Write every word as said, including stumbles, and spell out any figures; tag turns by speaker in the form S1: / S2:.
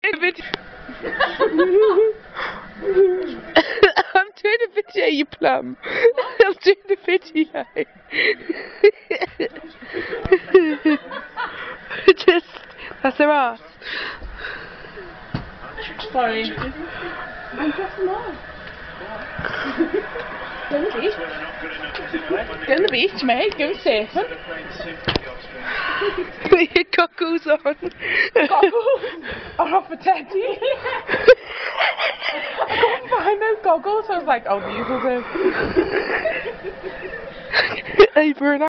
S1: I'm doing a video, you plum. I'm doing a video. Just, that's her ass.
S2: Sorry. I'm dressing up. Go on the beach. Go on the beach, mate. Go surfing.
S1: Put your goggles on.
S2: Goggles? I'm off for Teddy. I couldn't find those goggles, so I was like, oh, these will do.
S1: Over and out.